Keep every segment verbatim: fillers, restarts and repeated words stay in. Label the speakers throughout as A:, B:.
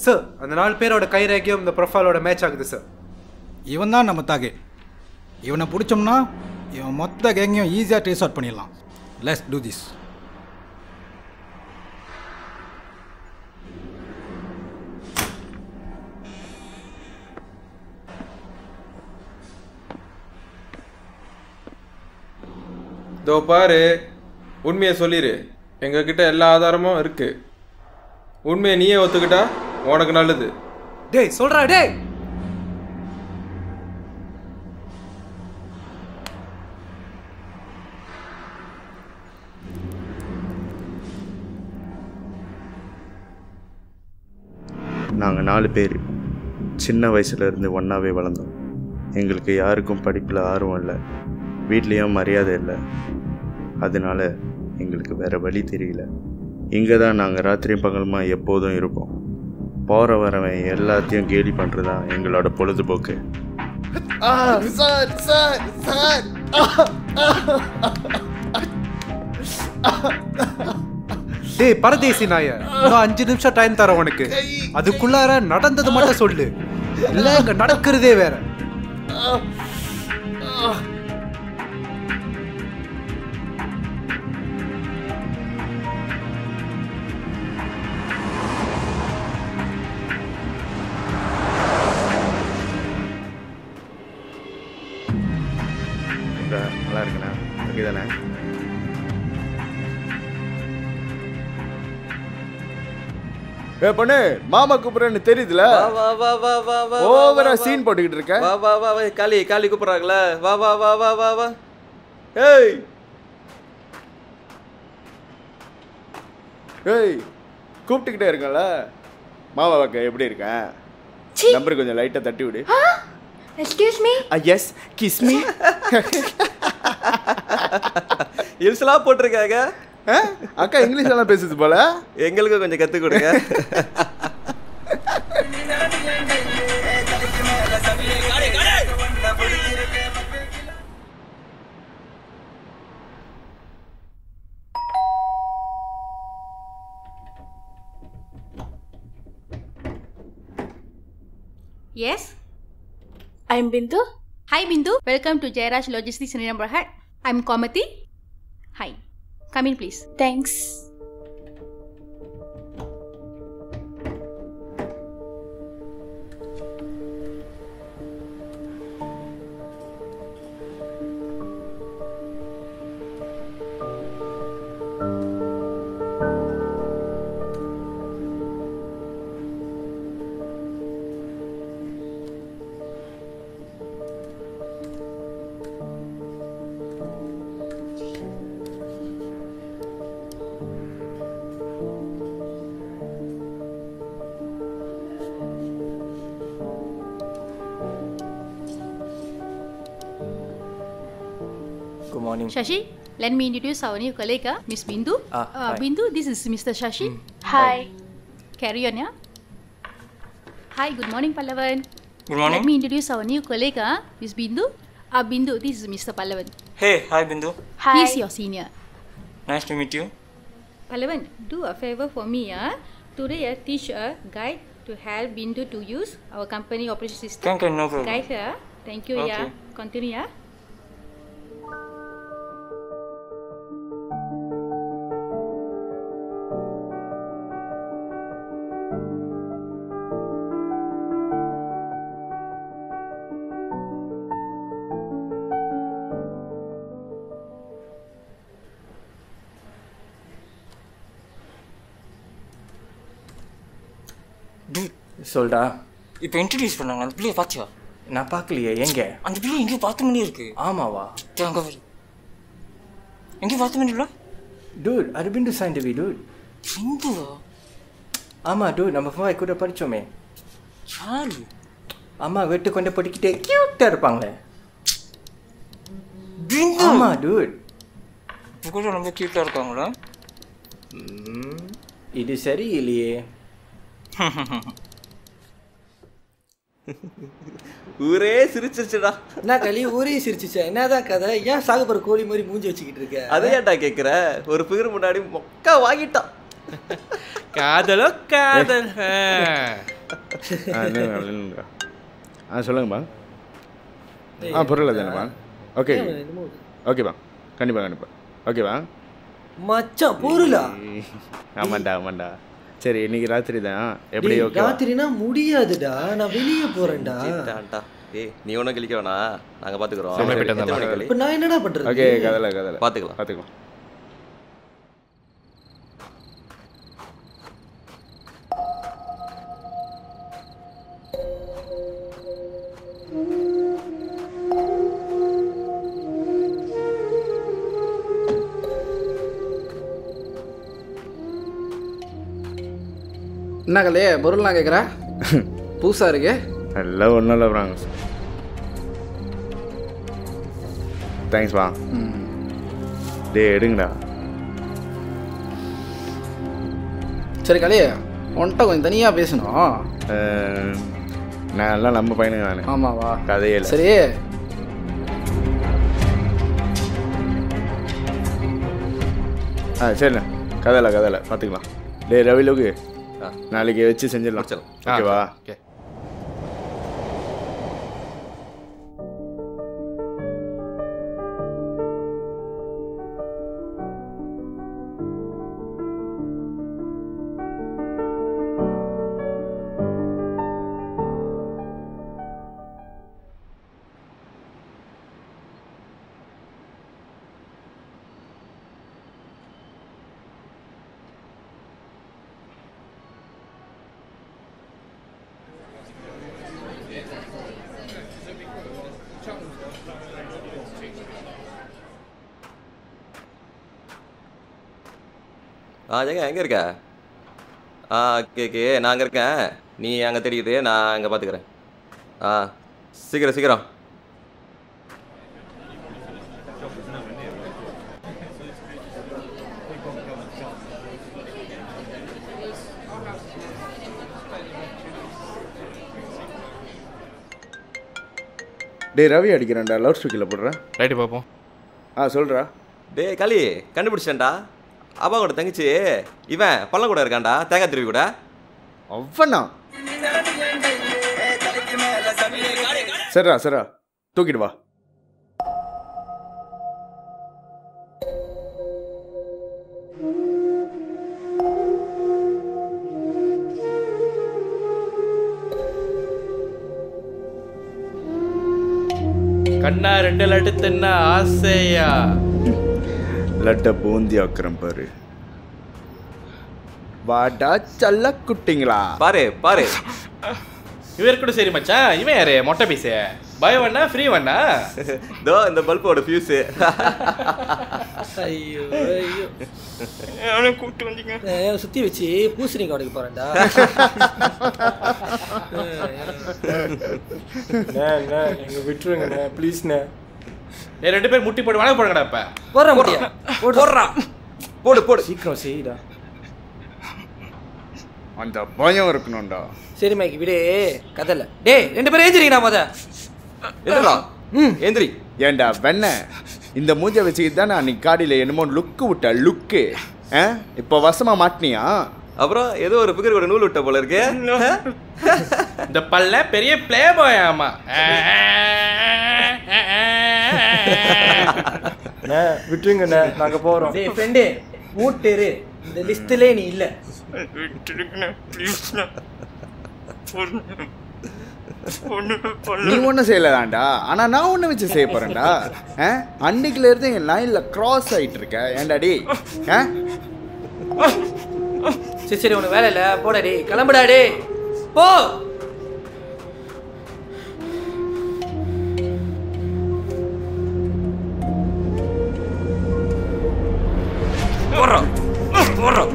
A: Sir அந்த நாலு பேரோட கைரேகையும் இந்த ப்ரொஃபைலோட மேட்ச் ஆகுது சார்.
B: இவன் தான் நம்ம டார்கெட். இவனை பிடிச்சோம்னா இவன் மொத்த கேங்கையும் ஈஸியாக ட்ரேஸ் அவுட் பண்ணிடலாம். Let's do this.
C: இதோ பாரு, உண்மையை சொல்லிடு. எங்ககிட்ட எல்லா ஆதாரமும் இருக்கு. உண்மையை நீயே ஒத்துக்கிட்டா உனக்கு நல்லது.
A: டேய் சொல்றா டேய்.
D: நாங்கள் நாலு பேர் சின்ன வயசுலேருந்து ஒன்றாவே வளர்ந்தோம். எங்களுக்கு யாருக்கும் படிப்பில் ஆர்வம் இல்லை, வீட்லேயும் மரியாதை இல்லை. அதனால எங்களுக்கு வேறு வழி தெரியல. இங்கே தான் நாங்கள் ராத்திரி பகலுமா எப்போதும் இருப்போம். போகிற வரவன் எல்லாத்தையும் கேலி பண்ணுறது தான் எங்களோட பொழுதுபோக்கு.
E: சார் சார் சார்
A: டேய் பரதேசி நாய, இன்னும் அஞ்சு நிமிஷம் டைம் தர உனக்கு. அதுக்குள்ளார நடந்தது மட்டும் சொல்லு, இல்லை இங்க நடக்கிறதே வேற.
D: நல்லா இருக்குண்ணா, ஓகே தானே?
E: ஏ பொண்ணு, மாமா கூப்பிடுறேன்னு தெரியுதுல.
C: வா வா வா வா வா
E: ஓவரா சீன் போட்டுக்கிட்டு இருக்க.
C: வா வா வா வா காளி காளி கூப்பிடுறாங்களே. வா வா வா வா வா வா. ஏய்
E: ஏய் கூப்பிட்டுக்கிட்டே இருக்கல. மாமா வாக்க எப்படி இருக்கேன்? நம்பர் கொஞ்சம் லைட்டா தட்டி விடு.
F: Excuse me.
E: Yes kiss me.
C: இல்ஸ்லாம் போட்டிருக்காங்க.
E: அக்கா இங்கிலீஷ் எல்லாம் பேசுது போல.
C: எங்களுக்கு கொஞ்சம் கற்றுக் கொடுங்க.
G: Yes.
F: I'm Bindu.
G: Hi Bindu. Welcome to Jayaraj Logistics in Rohhaan. I'm Komati. Hi. Come in please.
F: Thanks.
H: Good morning.
G: Shashi, let me introduce our new colleague, uh, Miss Bindu.
H: Ah,
G: uh, Bindu, this is Mister Shashi.
H: Mm.
F: Hi.
G: Carry on, yeah? Hi, good morning, Pallavan.
H: Good morning.
G: Let me introduce our new colleague, uh, Miss Bindu. Uh, Bindu, this is Mister Pallavan.
H: Hey, hi Bindu.
F: Hi.
G: He's your senior.
H: Nice to meet you.
G: Pallavan, do a favor for me, uh. Today, uh, teach a guide to help Bindu to use our company operation system.
H: Can, can, no problem.
G: Guide her. Thank you,
H: Okay.
G: yeah. Continue, yeah.
H: சொல்டா. இப்போ introduce பண்ணாங்க. அந்த பிள்ளைய பார்த்தியா? நான் பார்க்கலையே. எங்க? அந்த பிள்ளை எங்கேயும் பார்த்த மாதிரி இருக்கு. ஆமாவா? அங்கே வரு. எங்கேயும் பார்த்த மாதிரி இல்லை? டூட், அது பிந்து சாய்ந்தவி டூட். பிந்துவா? ஆமாம் டூட், நம்ம ஃபுல்லாக கூட படித்தோமே. யாரு? ஆமாம், வெட்டு கொண்டு படிக்கிட்டே க்யூட்டாக இருப்பாங்களே. ஆமாம் டூட். இப்போ கூட ரொம்ப க்யூட்டாக இருக்காங்களா? இது சரி இல்லையே.
C: ஊரே சிரிச்சிருச்சுடா.
I: என்ன களி ஊரே சிரிச்சிச்சா? என்னதான் கதை? ஏன் சாகுபர கோழி மாதிரி மூஞ்சி வச்சுக்கிட்டு இருக்க?
C: அதையாட்டா கேட்குற? ஒரு பேர் முன்னாடி மொக்கா வாங்கிட்டான்.
A: காதலோ காதல்.
E: ஆ இல்லைங்க இல்லைங்க ஆ சொல்லுங்கப்பா ஆ பொருள் தானேப்பா ஓகே ஓகேப்பா கண்டிப்பாக கண்டிப்பாக ஓகேவா
I: மச்சான் பொருளா
E: ஆமாண்டா ஆமாண்டா சரி இன்னைக்கு ராத்திரி தான் எப்படி ஓகே
I: ராத்திரினா முடியாதுடா நான் வெளியே போறேன்டா
J: ஏய் நீ ஒன்றும் கிளிக்க வேணா நாங்கள் பார்த்துக்குறோம்
I: இப்போ நான் என்னடா பண்ணுறது
E: ஓகே கதலை கதலை
J: பார்த்துக்கலாம்
E: பார்த்துக்கலாம்
K: என்ன கலே பொருள்லாம் கேட்குறா புதுசாக இருக்கு
E: எல்லாம் ஒன்றும் இல்லை ப்ராங்க தேங்க்ஸ் வா டே எடுங்கடா
K: சரி கலே உன்கிட்ட கொஞ்சம் தனியாக பேசணும்
E: நான் எல்லாம் நம்ம பையனுங்க நான்
K: ஆமாவா
E: கதையே இல்லை
K: சரி
E: ஆ சரிண்ணா கதையில கதையில பார்த்துக்கலாம் டே ரவிலோக்கு நாளைக்கு வச்சு செஞ்சிடலாம் ஓகேவா
K: ஓகே
J: ஆ ஜெகன் எங்கே இருக்க ஆ கேக்கு நான் அங்கே இருக்கேன் நீ அங்கே தெரியுது நான் அங்கே பார்த்துக்கிறேன் ஆ சீக்கிரம் சீக்கிரம்
E: டே ரவி அடிக்கிறேன்டா லவுட் ஸ்பீக்கரில் போடுறேன்
C: ரைட்டு பார்ப்போம்
E: ஆ சொல்கிறா
J: டே களி கண்டுபிடிச்சிட்டேன்டா அப்பா கூட தங்கச்சி இவன் பள்ளம் கூட இருக்கான்டா தேங்காய் திருவி கூட
E: அவ்வளோ சரிடா சரிடா தூக்கிட்டு வா
C: கண்ணா ரெண்டு லட்டு தின்ன ஆசையா
E: லட்டை பூந்தி ஆக்குறேன் பாரு வாடா சல்ல குட்டிங்களா
J: பாரு பாரு
C: இவர் கூட சரி மச்சான் இவன் யாரு மொட்டை பீஸு பை ஒன்னா ஃப்ரீ ஒன்னா
J: தோ இந்த பல்போட ஃபியூஸு
I: ஐயோ ஐயோ
H: அவனை கூப்பிட்டு வந்தீங்க
I: சுற்றி வச்சு பூசணி கடைக்கு போகிறேன்டா
H: எங்க விட்டுருங்கண்ணே ப்ளீஸ்ண்ணே
C: ஏ ரெண்டு பேர் முட்டி போட்டு வணக்கம் போடுங்கடா இப்ப
I: போடுற முடியா
J: போடுறான் போடு போடு
H: சீக்கிரம் செய்டா
E: அந்த பயம் இருக்கணும்டா
I: சரி மைக்கு விடு கதல டேய் ரெண்டு பேரும் ஏஞ்சிரீங்கடா முத
J: எந்திரா ம் எந்திரி
E: ஏண்டா வெண்ண இந்த மூஞ்ச வச்சுக்கிட்டு தான் நான் காடியில் என்னமோ லுக்கு விட்ட லுக்கு ஆ இப்போ வசமாக மாட்டினியா
J: அப்புறம் ஏதோ ஒரு பிகர் கூட நூல் விட்ட போல இருக்கு
C: இந்த பல்ல பெரிய பிளே பாய் ஆமா
H: விட்டுருங்கண்ணே நாங்க போறோம்
I: டேய் ஃப்ரெண்டு மூட்டேரு இந்த லிஸ்ட்லயே நீ இல்ல
H: விட்டுருங்கண்ணே ப்ளீஸ்ண்ணே
E: நீ ஒன்றும் செய்யலதான்டா ஆனால் நான் ஒன்று வச்சு செய்ய போகிறேன்டா ஆ அன்னைக்குல இருந்து என் லைனில் க்ராஸ் ஆகிட்டு இருக்க ஏண்டாடி ஆ
I: சரி சரி உனக்கு வேலை இல்லை போடா டே கிளம்புடா டே போ
J: போடுறோம் போடுறோம்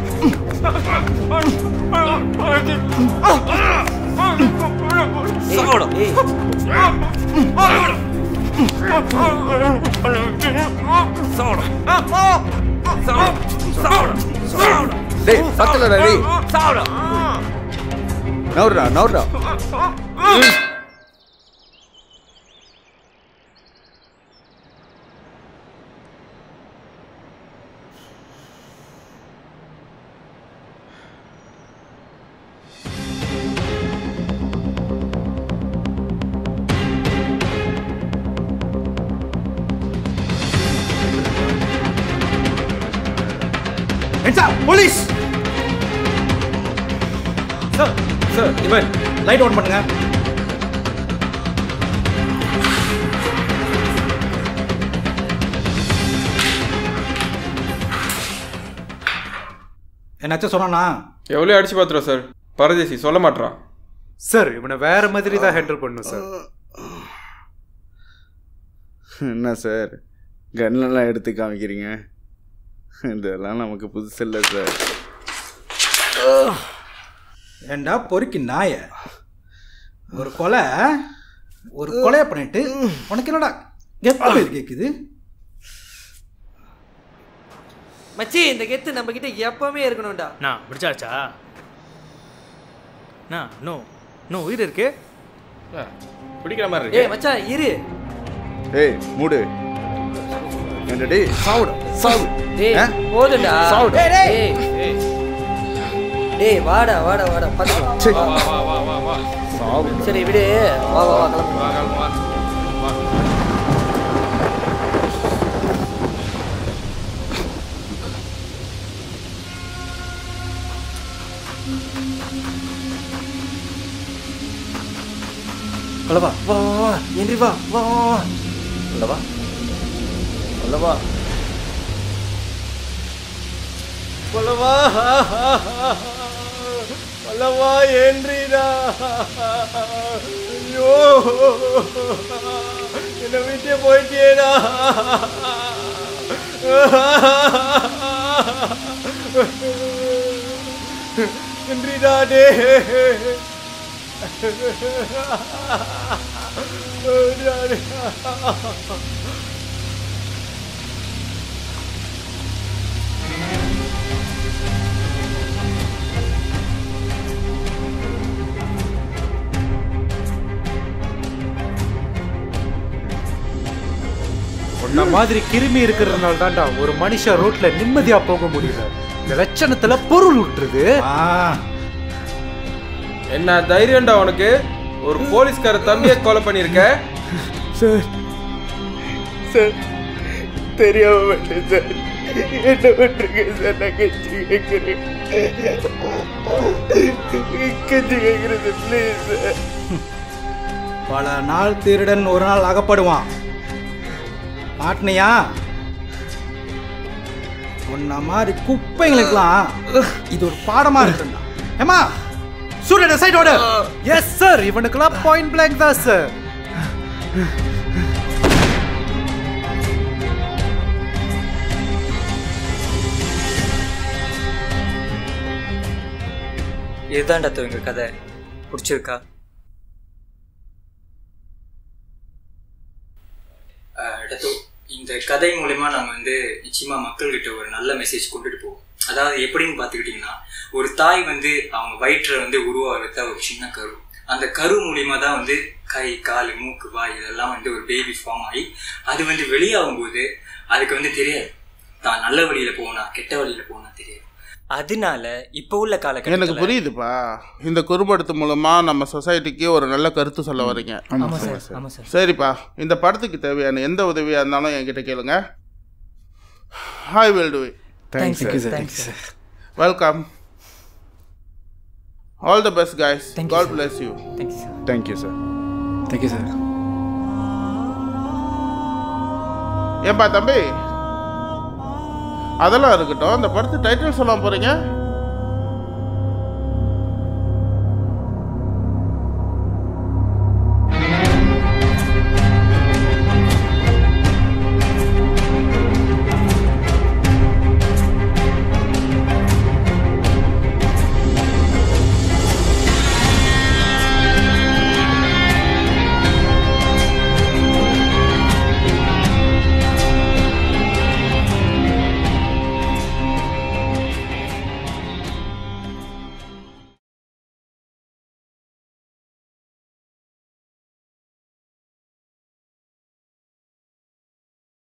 E: டேய் பத்தலடா டேய் நவுறா நவுறா
B: போலீஸ்
C: சார் சார் இவன்
B: லைட் ஆன் பண்ணுங்க. என்னாச்சும் சொன்னா
C: எவ்வளோ அடிச்சு பார்த்துறோம் சார். பரதேசி சொல்ல மாட்டான்
A: சார். இவனை வேற மாதிரி தான் ஹேண்டில் பண்ணும் சார்.
E: என்ன சார் கன்லாம் எடுத்து காமிக்கிறீங்க? இதெல்லாம் நமக்கு புதுசு இல்லை சார்.
B: ஏண்டா பொறுக்கி நாய, ஒரு கொலை ஒரு கொலையை பண்ணிட்டு உனக்கு என்னடா கெத்து கேட்குது?
I: மச்சி இந்த கெத்து நம்ம கிட்ட எப்பவுமே இருக்கணும்டா.
L: நான் பிடிச்சாச்சா? நான் நோ நோ உயிர் இருக்கு
C: பிடிக்கிற மாதிரி இருக்கு.
I: ஏய் மச்சான் இரு.
E: ஏய் மூடு. என்னடா சாவுடா சாவு.
I: டேய் போடுடா.
E: சாவுடா.
I: டேய் டேய் டேய் வாடா வாடா வாடா பாத்து.
C: வா வா வா வா வா.
E: சாவு.
I: சரி விடு. வா வா வா கிளம்பு.
C: வா கிளம்பு வா. வா.
H: அல்லவா வா வா வா ஏன்றி வா வா வா அல்லவா அல்லவா அல்லவா அல்லவா ஏன்றிடா. ஐயோ என்னை விட்டு போயிட்டேடா. ஏன்றிடா டே.
A: உன்ன மாதிரி கிருமி இருக்கிறதுனால தான்டா ஒரு மனுஷன் ரோட்ல நிம்மதியா போக முடியல. இந்த லட்சணத்துல பொருள் விட்டுருது.
C: என்ன தைரியம்டா உனக்கு? ஒரு போலீஸ்கார தம்பியை கொலை பண்ணிருக்க
E: சார். சார் தெரியாம மாட்டேன் சார். என்ன பண்றீங்க சார்? நான் கட்சி கேட்கிறேன் கட்சி கேட்கறது ப்ளீஸ் சார்.
B: பல நாள் திருடன் ஒரு நாள் அகப்படுவான். மாட்டினியா? உன்ன மாதிரி குப்பைங்களுக்கெல்லாம் இது ஒரு பாடமா இருக்குண்டா. ஏமா சூரிய சைட் ஆர்டர்.
A: Yes sir. இவனுக்கெல்லாம் பாயிண்ட் பிளாங்க் தான் சார்.
H: இதுதான்டா எங்க கதை. பிடிச்சிருக்கா? அடுத்து இந்த கதை மூலமா நாங்கள் வந்து நிச்சயமா மக்கள்கிட்ட ஒரு நல்ல மெசேஜ் கொண்டுட்டு போவோம். அதாவது எப்படின்னு பார்த்துக்கிட்டிங்கன்னா, ஒரு தாய் வந்து அவங்க வயிற்றில் வந்து உருவாகிறத ஒரு சின்ன கரு. அந்த கரு மூலியமா தான் வந்து கை கால் மூக்கு வாய் இதெல்லாம் வந்து ஒரு பேபி ஃபார்ம் ஆகி அது வந்து வெளியாகும் போது அதுக்கு வந்து தெரியாது தான் நல்ல வழியில போனா கெட்ட வழியில போனா தெரியாது. அதனால இப்போ உள்ள காலகட்டத்தில்
M: எனக்கு புரியுதுப்பா. இந்த குறும்படத்து மூலமா நம்ம சொசைட்டிக்கு ஒரு நல்ல கருத்து சொல்ல வரீங்க. சரிப்பா, இந்த படத்துக்கு தேவையான எந்த உதவியா இருந்தாலும் என்கிட்ட கேளுங்க. I will do it.
E: Thanks, Thank you, sir. Thank you, sir.
M: Welcome. All the best, guys.
H: Thank
M: God
H: you,
M: bless you.
H: Thank you, sir.
E: Thank you, sir. Thank you, sir.
M: ஏன்பா தம்பி, அதெல்லாம் இருக்கட்டும். அந்த படத்து டைட்டில் சொல்ல போறீங்க?